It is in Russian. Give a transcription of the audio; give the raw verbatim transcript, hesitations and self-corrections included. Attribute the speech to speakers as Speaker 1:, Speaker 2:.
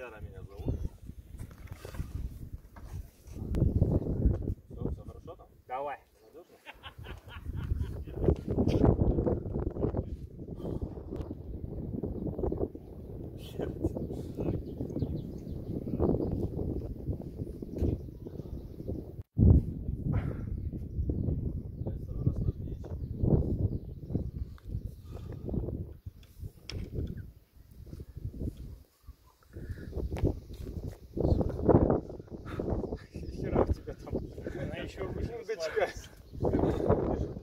Speaker 1: Яра меня зовут. Все, все хорошо там?
Speaker 2: Давай.
Speaker 1: Надежно?
Speaker 2: Хера в тебя там. Она еще выше.
Speaker 1: Удочка.